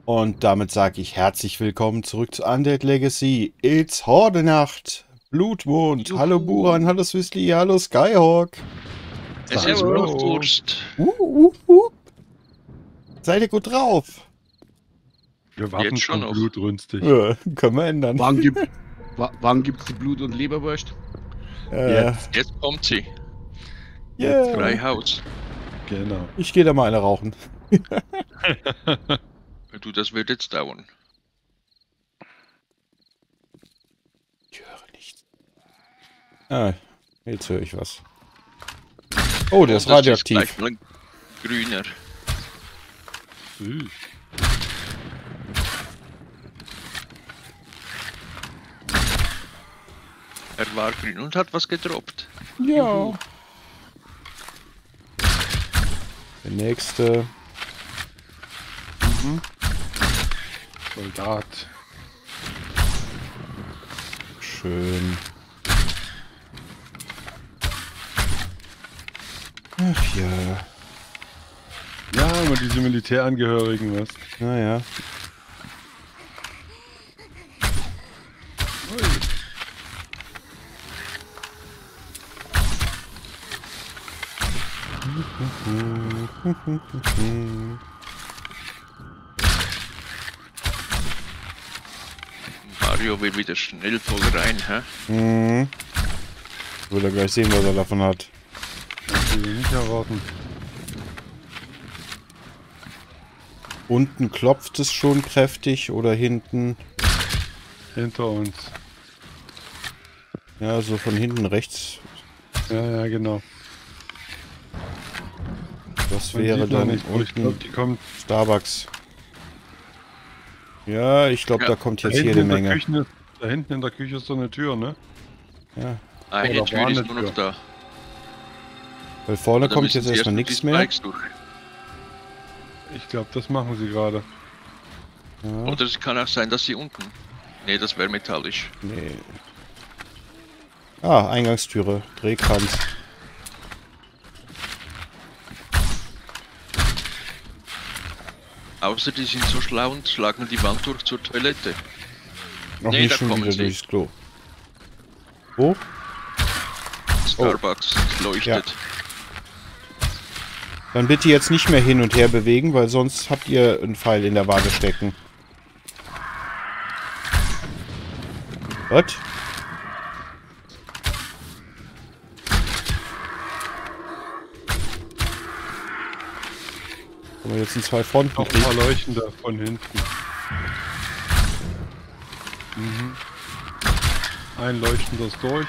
Und damit sage ich herzlich willkommen zurück zu Undead Legacy. It's Horde-Nacht. Blutmond. Juhu. Hallo Buran, hallo Swizzly, hallo Skyhawk. Es ist Blutwurst. Seid ihr gut drauf? Wir warten Jetzt schon schon noch. blutrünstig. Ja, können wir ändern. Wann gibt's die Blut- und Leberwurst? Jetzt kommt sie. Yeah. Freihaus. Genau. Ich gehe da mal eine rauchen. Du, das wird jetzt dauern. Ich höre nichts. Ah, jetzt höre ich was. Oh, der ist Und das radioaktiv. gleich mal grüner. Er war grün und hat was gedroppt. Ja. Der nächste. Soldat. Schön. Ach ja. Ja, immer diese Militärangehörigen, was? Naja. Mario will wieder schnell voll rein, hä? Mhm. Will er gleich sehen, was er davon hat. Das will ich nicht erwarten. Unten klopft es schon kräftig oder hinten? Hinter uns. Ja, so von hinten rechts. Ja, genau. Das Man wäre sieht noch dann nicht, wo ich glaube, unten die kommt. Starbucks. Ja, ich glaube, Ja, da kommt Da jetzt hinten, jede in der Menge. Küche, da hinten in der Küche ist so eine Tür, ne? Ja. Eine Oder Tür war ist eine nur noch Tür? da. Weil vorne Da kommt müssen jetzt sie erstmal erst nichts die mehr. Spikes durch. Ich glaube, das machen sie gerade. Ja, Oder es kann auch sein, dass sie unten. Ne, das wäre metallisch. nee. Ah, Eingangstüre. Drehkranz. Außer die sind so schlau und schlagen die Wand durch zur Toilette. Noch Nee, nicht da schon kommen wieder sie. durchs Klo. Wo? Starbucks leuchtet. Dann bitte jetzt nicht mehr hin und her bewegen, weil sonst habt ihr einen Pfeil in der Wade stecken. Was? Haben wir jetzt in zwei Fronten Noch ein kriegen? paar Leuchtender von hinten. Ein leuchtendes durch.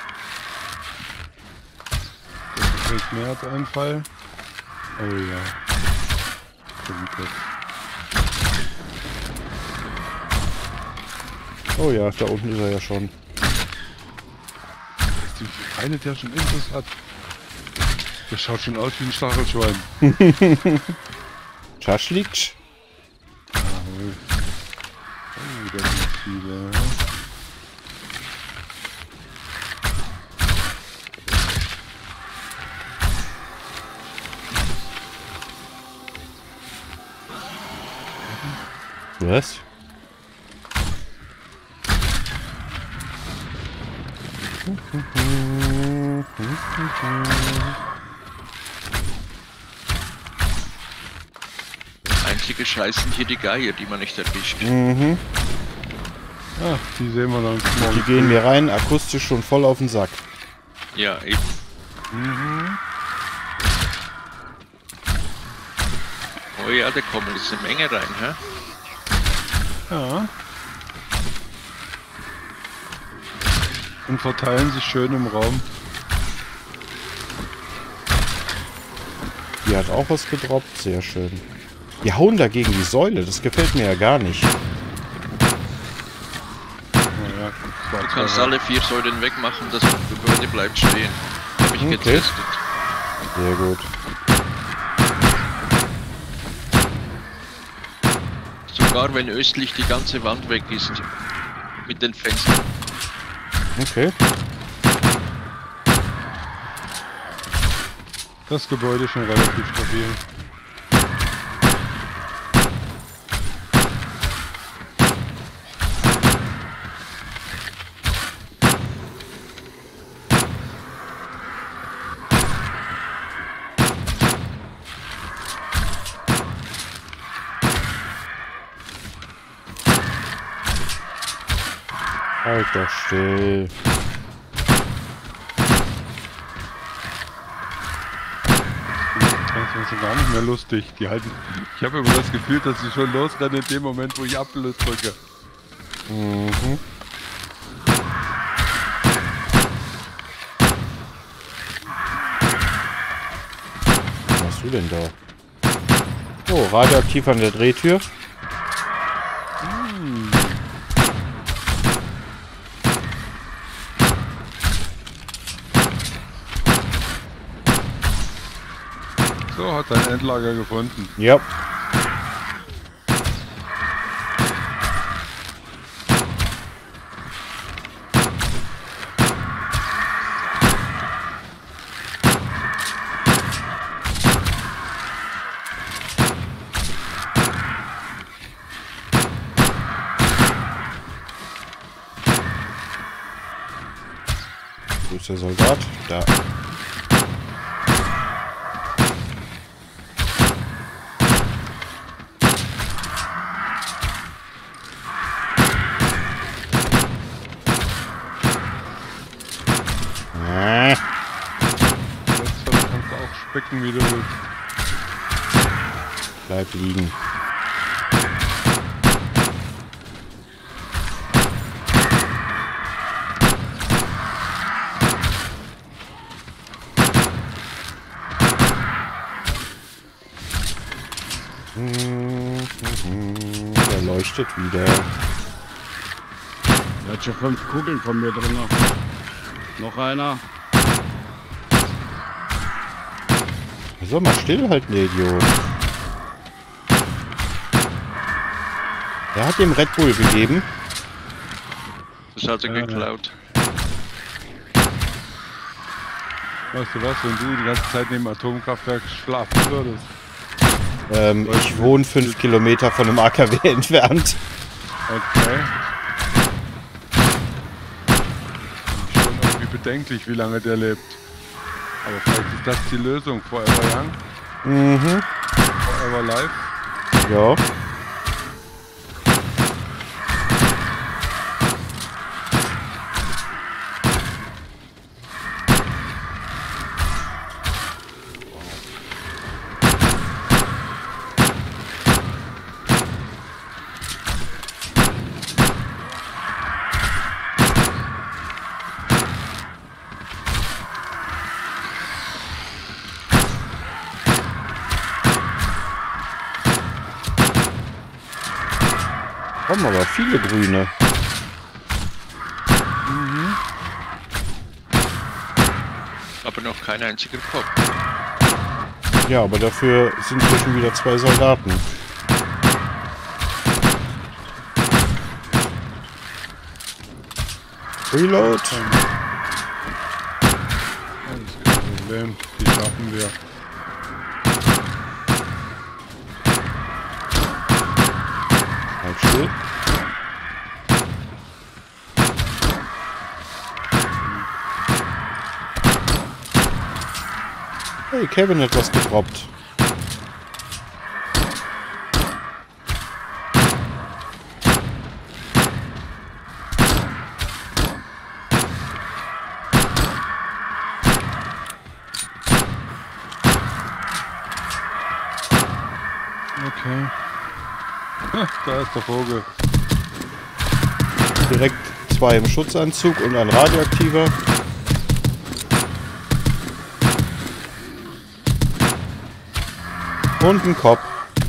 Das kriegt mehr als ein Fall. Oh ja. Stimmt. Oh ja, da unten ist er ja schon. Ist die eine, der schon Infos hat? Der schaut schon aus wie ein Stachelschwein. Schaschlik? Jawohl. Oh, da sind viele. Was? Einzige Scheiß sind hier die Geier, die man nicht erwischt. Mhm. Ah, die sehen wir dann Die morgen. gehen mir rein, akustisch schon voll auf den Sack. Ja, eben. Oh ja, da kommen jetzt eine Menge rein, hä? Ja. Und verteilen sich schön im Raum. Die hat auch was gedroppt, sehr schön. Die hauen dagegen die Säule, das gefällt mir ja gar nicht. Naja, Du kannst alle 4 Säulen wegmachen, das Gebäude bleibt stehen. Hab ich Okay. getestet. Sehr gut. Sogar wenn östlich die ganze Wand weg ist. Mit den Fenstern. Okay. Das Gebäude ist schon relativ stabil. Halt doch still. Das ist gar nicht mehr lustig. Die halten. Ich habe immer das Gefühl, dass sie schon losrennen in dem Moment, wo ich Abbild drücke. Mhm. Was machst du denn da? Oh, radioaktiv an der Drehtür. So, hat sein Endlager gefunden. Ja. Wo ist der Soldat? Da. Jetzt kannst du auch specken, wie du willst. Bleib liegen. Der leuchtet wieder. Er hat schon 5 Kugeln von mir drin. Noch einer. Soll mal stillhalten, der Idiot. Er hat dem Red Bull gegeben. Das hat er geklaut. Weißt du was, wenn du die ganze Zeit neben Atomkraftwerk schlafen würdest? Ich wohne 5 Kilometer von einem AKW entfernt. Okay. Schon irgendwie bedenklich, wie lange der lebt. Aber vielleicht ist das die Lösung. Forever Young, Mhm. Forever Life. Ja. Kommen aber viele Grüne. Aber noch kein einziger Kopf. Ja, aber dafür sind hier schon wieder 2 Soldaten. Reload. Das ist kein Problem. Die schaffen wir. Halt still. Hey, Kevin hat was gedroppt. Okay. Da ist der Vogel. Direkt 2 im Schutzanzug und ein radioaktiver. Und ein Kopf.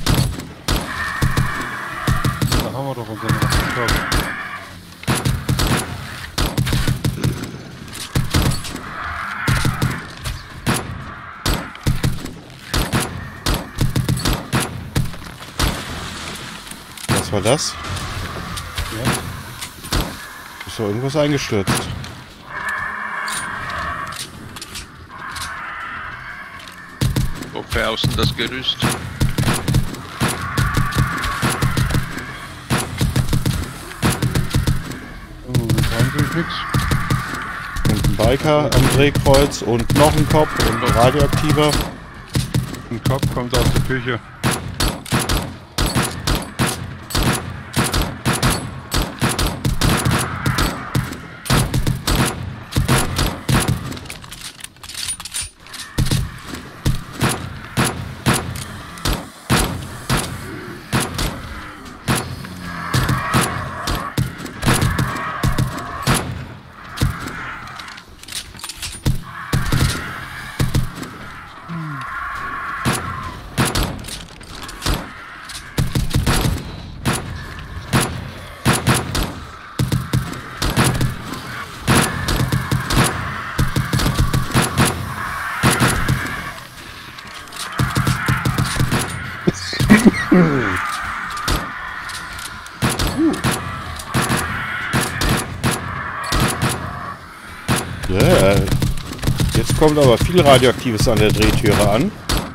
Da haben wir doch unseren Kopf. Was war das? Ja. Ist doch irgendwas eingestürzt. Wofür außen das Gerüst? Momentan sehe ich nichts. Und ein Biker am Drehkreuz und noch ein Kopf und ein radioaktiver. Ein Kopf kommt aus der Küche. Ja, jetzt kommt aber viel Radioaktives an der Drehtüre an.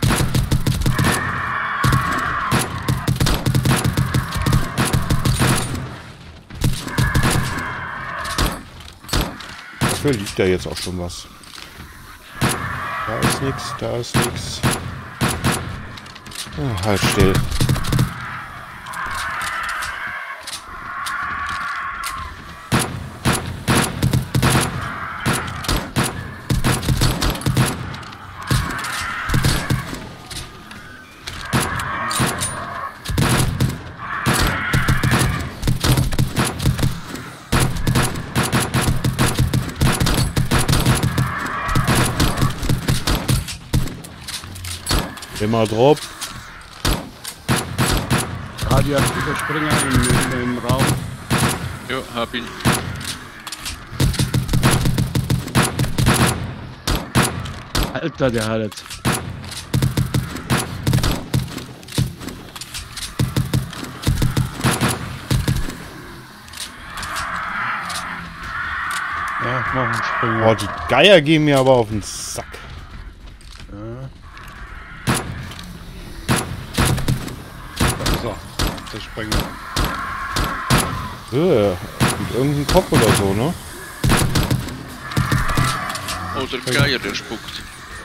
Dafür liegt da jetzt auch schon was. Da ist nichts, da ist nichts. Oh, halt still. Immer drauf. Radioaktiver Springer im Raum. Ja, hab ihn. Alter, der hat es. Ja, mach einen Springer. Boah, die Geier gehen mir aber auf den Sack. Ja. Da ist er. Der Springer. Mit irgendeinem Kopf oder so, ne? Oh, der Geier, der spuckt.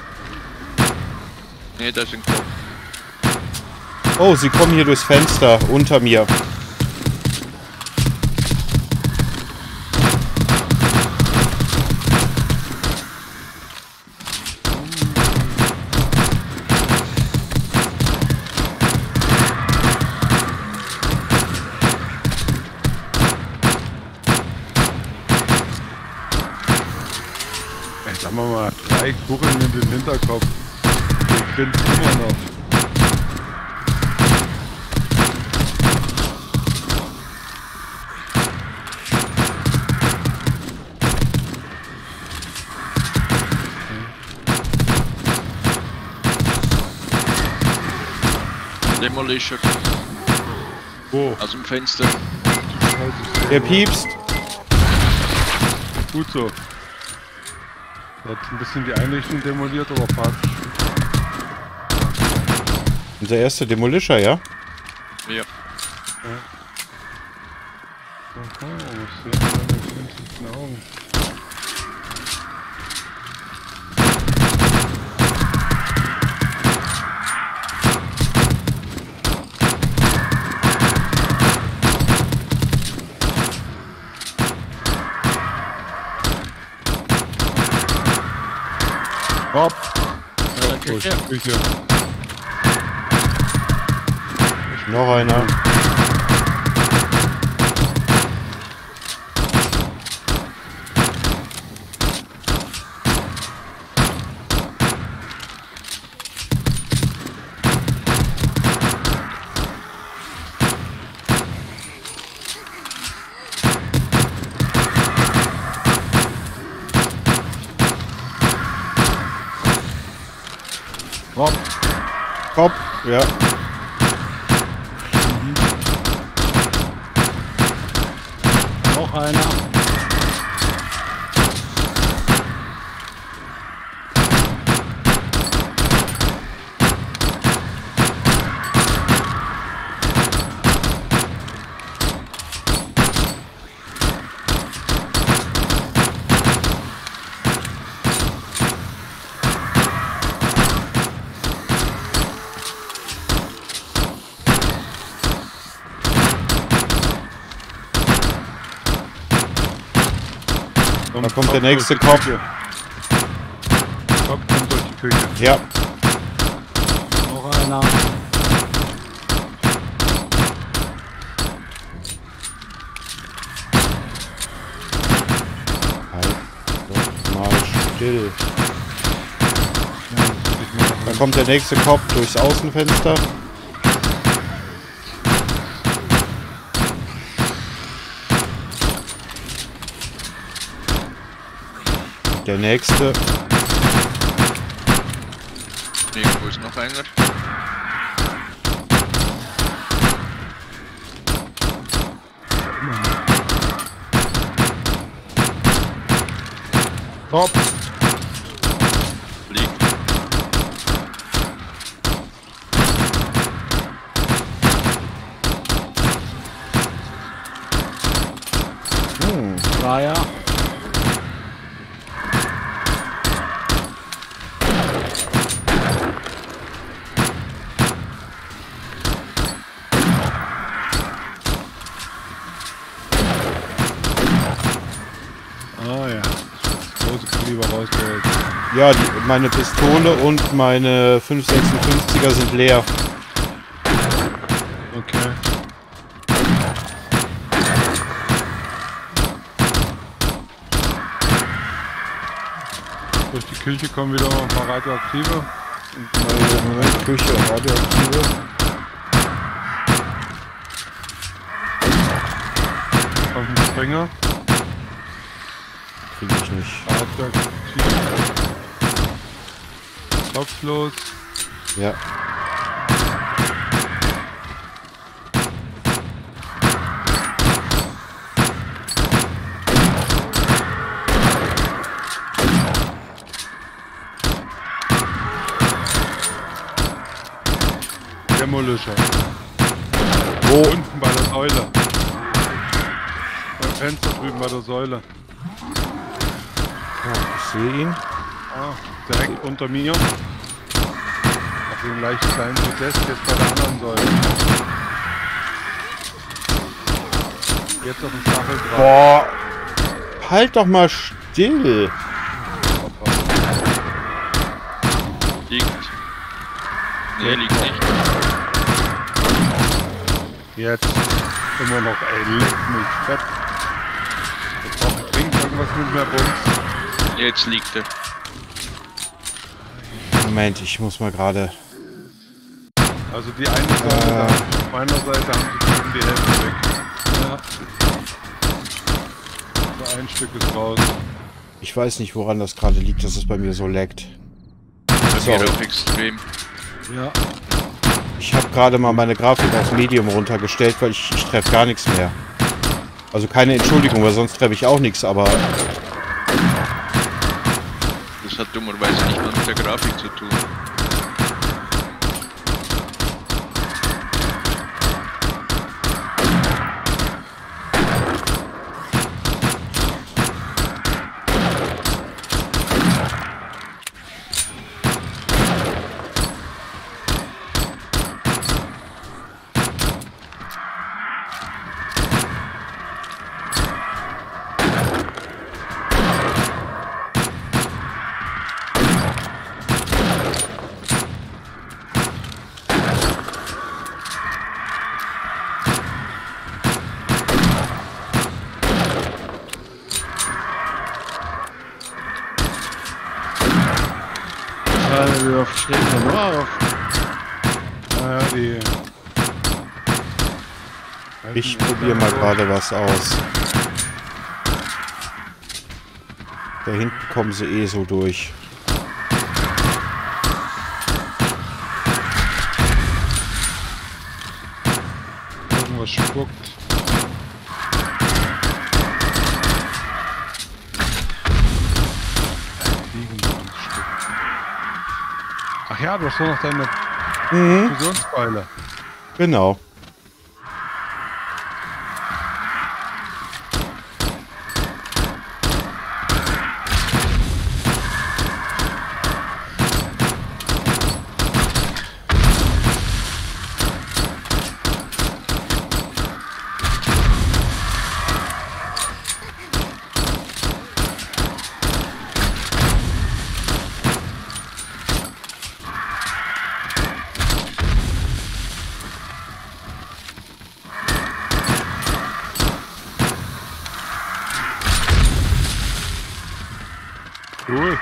Ne, da ist ein Kopf. Oh, sie kommen hier durchs Fenster unter mir. Sagen wir mal, 3 Kugeln in den Hinterkopf. Ich bin immer noch. Demolisher. Wo? Aus dem Fenster. Der piepst. Gut so. Er hat ein bisschen die Einrichtung demoliert, aber passt. Unser erster Demolisher, ja? Ja. Aha, was sehen wir denn mit den Augen? Hopp. Oh, Küche. Noch einer. Hopp. Kopf, ja. Noch einer. Da kommt der nächste Kopf. Kopf kommt durch die Küche. Ja. Noch einer. Halt doch mal still. Da kommt der nächste Kopf durchs Außenfenster. Der nächste. Irgendwo ist noch einer. Top. Liegt. Dreier. Ah ja. Große Kaliber rausgeholt. Ja, meine Pistole und meine 5,56er sind leer. Okay. Durch die Küche kommen wieder mal ein paar Radioaktive. Moment, Küche, Radioaktive. Auf den Springer. Krieg ich nicht. Radioaktiv. Kopflos. Ja. Demolisher. Wo? Unten bei der Säule. Beim Fenster drüben bei der Säule. Ja, ich sehe ihn. Ah, direkt unter mir. Nach dem leicht kleinen Protest jetzt bei der anderen Säule. Jetzt auf dem Stachel drauf. Boah. Halt doch mal still. Liegt. Nee, liegt nicht. Jetzt immer noch, ey, leck mich fett. Jetzt brauche ich dringend irgendwas mit mehr Bums. Jetzt liegt er. Moment, ich muss mal gerade. Also die eine Seite, da auf meiner Seite haben sie drüben die Hälfte weg. Ja. So ein Stück ist raus. Ich weiß nicht, woran das gerade liegt, dass es bei mir so laggt. Das Sorry. geht auch extrem. Ja. Ich habe gerade mal meine Grafik auf Medium runtergestellt, weil ich treffe gar nichts mehr. Also keine Entschuldigung, weil sonst treffe ich auch nichts, aber Das hat dummerweise nicht mal mit der Grafik zu tun. Wir stehen schon drauf. Naja, die... ich probiere mal gerade was aus. Da hinten kommen sie eh so durch. Irgendwas spuckt. Ach ja, du hast nur noch deine Fusionsbeile. Genau. Cool.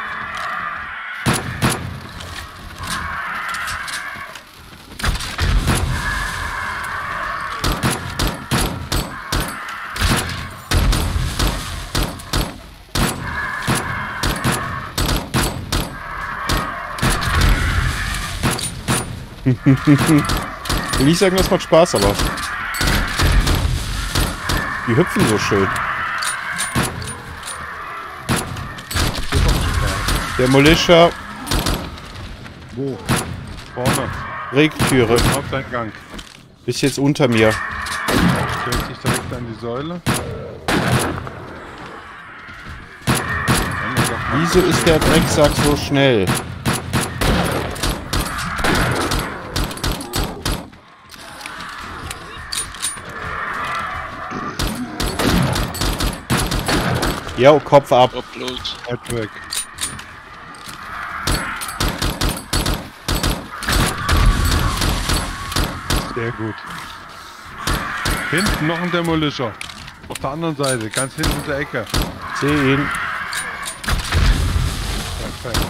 Will ich sagen, das macht Spaß, aber die hüpfen so schön. Demolisher. Wo? Vorne. Regtüre. Haupteingang. Ist jetzt unter mir. Stellt sich direkt an die Säule. Wieso ist der Drecksack so schnell? Jo, Kopf ab. Oblos. Halt weg. Sehr gut. Hinten noch ein Demolisher. Auf der anderen Seite, ganz hinten in der Ecke. Seh ihn. Perfekt.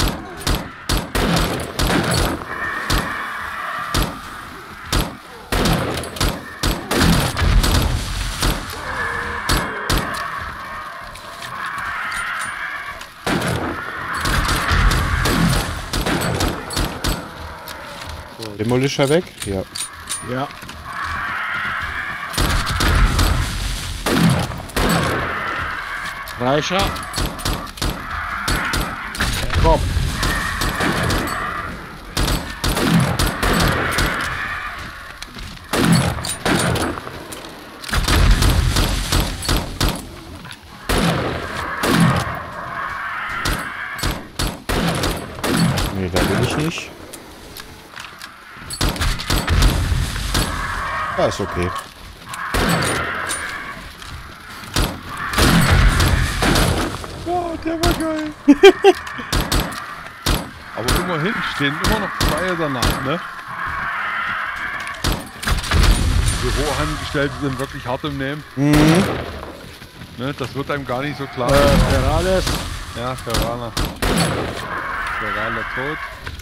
Demolisher weg? Ja. Ja. Reicher. Kopf. Nee, da will ich nicht. Ja, ist okay. Oh, der war geil. Aber immerhin stehen immer noch zwei danach, ne? Die Rohangestellte sind wirklich hart im Nehmen. Mhm. Ne? Das wird einem gar nicht so klar. Ferales. Ja, Ferrana. Ferrana tot.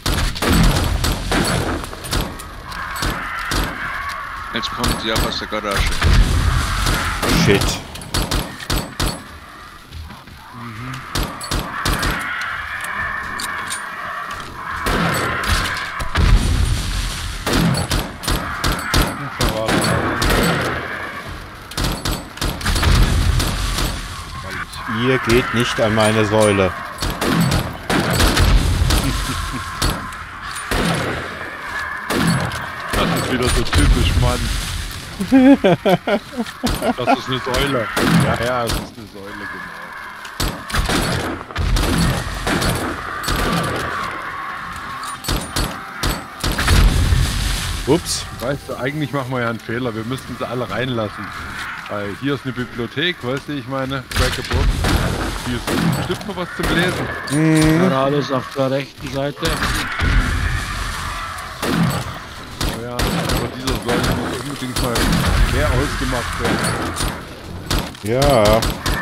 Jetzt kommen sie auch aus der Garage. Shit. Ihr geht nicht an meine Säule. Das ist wieder so typisch, Mann. Das ist eine Säule. Ja, es ist eine Säule, genau. Ups. Weißt du, eigentlich machen wir ja einen Fehler. Wir müssten sie alle reinlassen. Weil hier ist eine Bibliothek, weißt du, ich meine, Break a Book. Hier ist bestimmt noch was zum Lesen. Mhm. Ferales auf der rechten Seite. Oh ja, aber dieser Säule muss unbedingt mal mehr ausgemacht werden. Ja.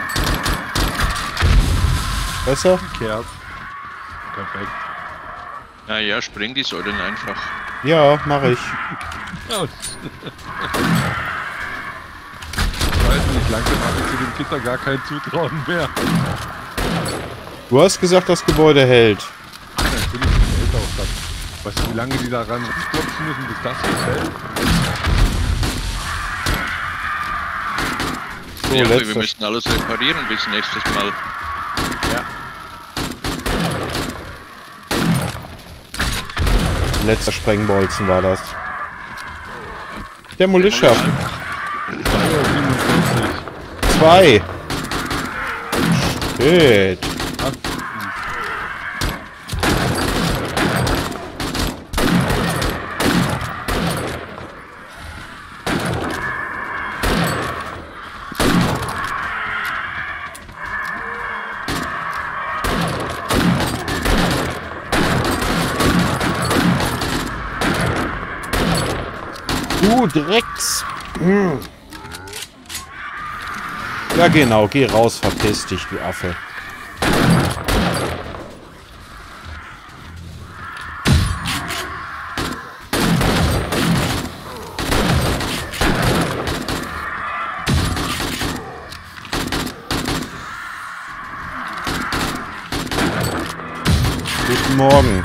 Besser? Kehrt. Perfekt. Naja, spreng die Säulen einfach. Ja, mache ich. Ja. Ich weiß nicht, langsam habe ich zu dem Gitter gar kein Zutrauen mehr. Du hast gesagt, das Gebäude hält. Ach, natürlich hält auch das. Weißt du, wie lange die da ran klopfen müssen, bis das hier fällt? So, Ja, aber wir letzter. müssen alles reparieren bis nächstes Mal. Ja. Letzter Sprengbolzen war das. Demolisher. 2:47. 2. Shit. Du Drecks. Hm. Ja genau, geh raus, verpiss dich, du Affe. Guten Morgen.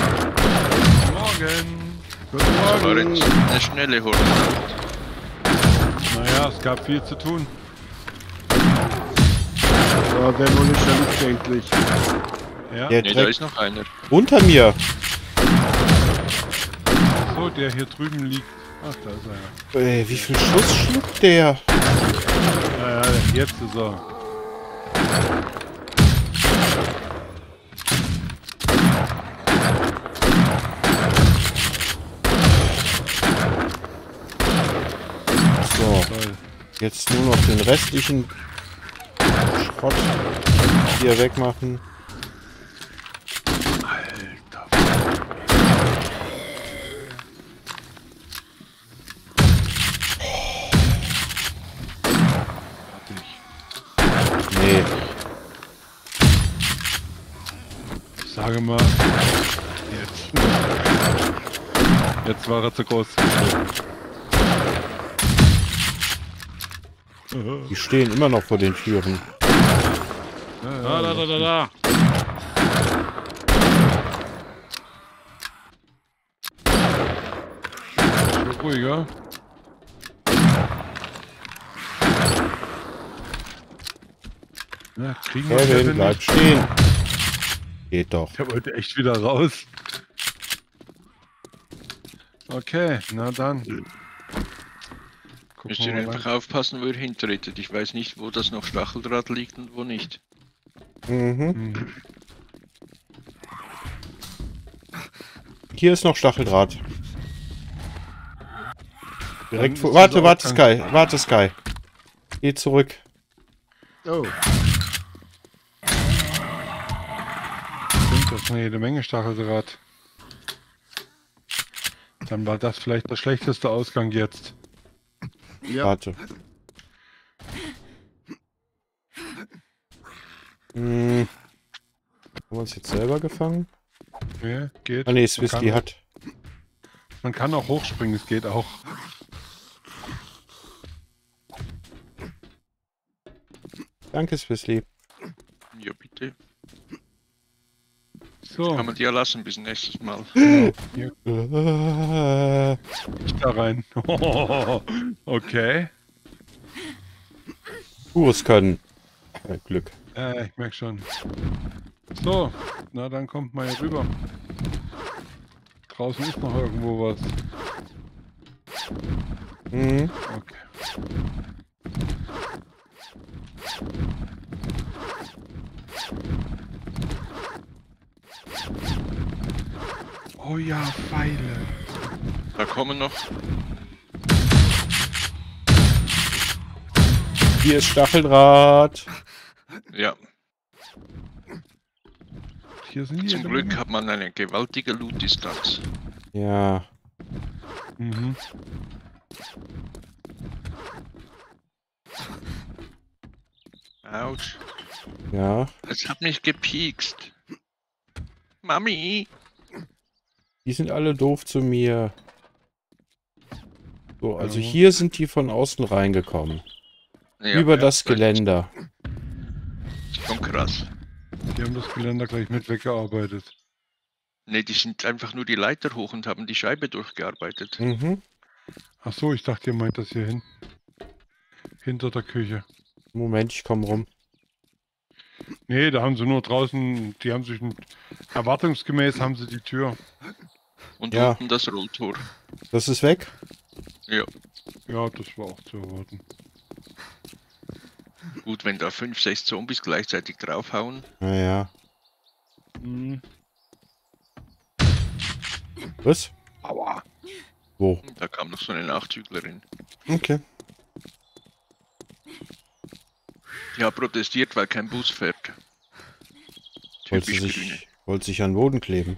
Morgen. Das war jetzt eine schnelle Hornnacht. Naja, es gab viel zu tun. So, Demolisher liegt endlich. Ja, Der Ne, da Dreck. ist noch einer. Unter mir. so, der hier drüben liegt. Ach, da ist er. Ey, wie viel Schuss schluckt der? Ja, jetzt ist er. So, Toll. jetzt nur noch den restlichen Schrott hier wegmachen. Alter. Fertig. Nee, Ich sage mal, jetzt. Jetzt war er zu groß. die stehen immer noch vor den Türen. Da. Ruhiger. Na, kriegen wir Kevin, Kevin bleib nicht. stehen. Geht doch. Der wollte echt wieder raus. Okay, na dann. Gucken Müsst ihr wir mal einfach aufpassen, wo ihr hintretet. Ich weiß nicht, wo das noch Stacheldraht liegt und wo nicht. Mhm. Hm. Hier ist noch Stacheldraht. Direkt Dann vor. ist Warte, dieser warte, Ausgang- Sky. Warte, Sky. Geh zurück. Oh, Stimmt, das ist eine jede Menge Stacheldraht. Dann war das vielleicht der schlechteste Ausgang jetzt. ja. Warte. Hm. Haben wir uns jetzt selber gefangen? Ja, geht. Ah ne, Man Swisti kann- hat. Man kann auch hochspringen, es geht auch. Danke, Swisti. Ja, bitte. So, Kann man die ja lassen bis nächstes Mal. hier Äh, nicht da rein. Okay. Pures Können. Glück. Ich merke schon. So, na dann kommt mal hier rüber. Draußen ist noch irgendwo was. Mhm. Okay. Oh ja, Pfeile. Da kommen noch. Hier ist Stacheldraht. Ja, Hier sind zum jede Glück Menge. hat man eine gewaltige Loot-Distanz. Ja. Mhm. Autsch. Ja. Es hat mich gepiekst. Mami! Die sind alle doof zu mir. So, also Ja. hier sind die von außen reingekommen. Ja, Über ja, das Geländer. Schon krass. Die haben das Geländer gleich mit weggearbeitet. Ne, die sind einfach nur die Leiter hoch und haben die Scheibe durchgearbeitet. Mhm. Ach so, ich dachte, ihr meint das hier hin. Hinter der Küche. Moment, ich komme rum. Nee, da haben sie nur draußen, die haben sich erwartungsgemäß haben sie die Tür. Und Ja. unten das Rolltor. Das ist weg? Ja, Ja, das war auch zu erwarten. gut, wenn da 5, 6 Zombies gleichzeitig draufhauen. Naja. Mhm. Was? Aua. Wo? Da kam noch so eine Nachzüglerin. Okay. Die hat protestiert, weil kein Bus fährt. Wollte Typisch Grüne. wollte sich an den Boden kleben.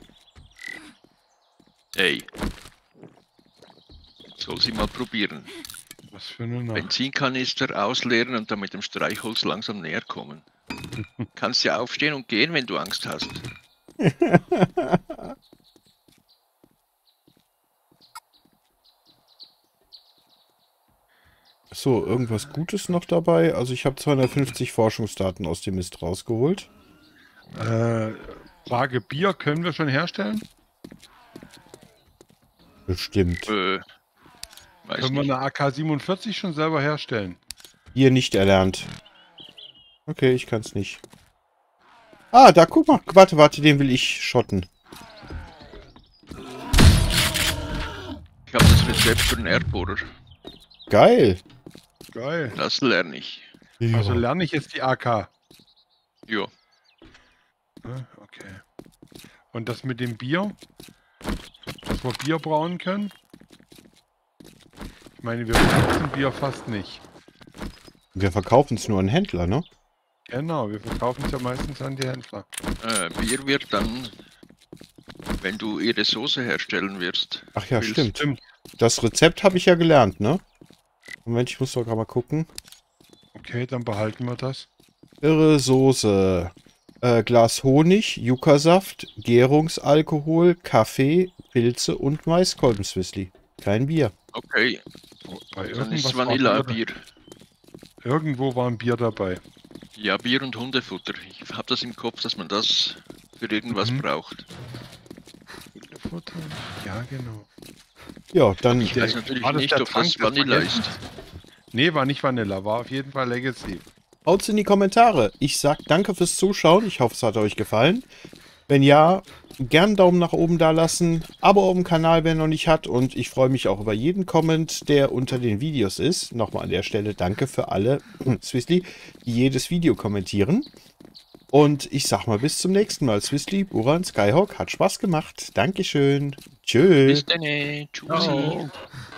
Ey. Soll sie mal probieren. Was für eine Nacht. Benzinkanister ausleeren und dann mit dem Streichholz langsam näher kommen. Kannst ja aufstehen und gehen, wenn du Angst hast. So, irgendwas Gutes noch dabei? Also ich habe 250 Forschungsdaten aus dem Mist rausgeholt. Frage Bier können wir schon herstellen? Bestimmt. Weiß Können wir nicht. eine AK-47 schon selber herstellen? Hier nicht erlernt. Okay, ich kann es nicht. Ah, da guck mal. Warte, den will ich schotten. Ich habe das Rezept für den Erdbohrer. Geil. Geil. Das lerne ich. Also lerne ich jetzt die AK. Ja. Okay. Und das mit dem Bier? Dass wir Bier brauen können? Ich meine, wir benutzen Bier fast nicht. Wir verkaufen es nur an Händler, ne? Genau, wir verkaufen es ja meistens an die Händler. Bier wird dann, wenn du ihre Soße herstellen wirst. Ach ja, willst. stimmt. Das Rezept habe ich ja gelernt, ne? Moment, ich muss doch gerade mal gucken. Okay, dann behalten wir das. Irre Soße. Glas Honig, Yucca-Saft, Gärungsalkohol, Kaffee, Pilze und Maiskolben-Swizzli. Kein Bier. Okay, Bei dann ist irgendwas war Vanilla-Bier. Irgendwo war ein Bier dabei. Ja, Bier und Hundefutter. Ich habe das im Kopf, dass man das für irgendwas braucht. Hundefutter? Ja, genau. Ja, dann... Ich weiß natürlich war das nicht, der ob das Trank des Vanilla ist. Vergessens? Nee, war nicht Vanilla, war auf jeden Fall Legacy. Haut's in die Kommentare. Ich sag danke fürs Zuschauen. Ich hoffe, es hat euch gefallen. Wenn ja, gern einen Daumen nach oben da lassen. Abo auf dem Kanal, wer noch nicht hat. Und ich freue mich auch über jeden Comment, der unter den Videos ist. Nochmal an der Stelle danke für alle Swizzli, die jedes Video kommentieren. Und ich sag mal bis zum nächsten Mal. Swizzli, Buran, Skyhawk, hat Spaß gemacht. Dankeschön. Tschüss. Bis dann. Tschüssi. Ciao.